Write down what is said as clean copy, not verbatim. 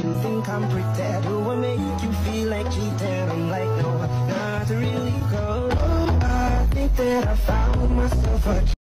think I'm pretend? Do I make you feel like cheating? I'm like, no, not really, 'cause I think that I found myself a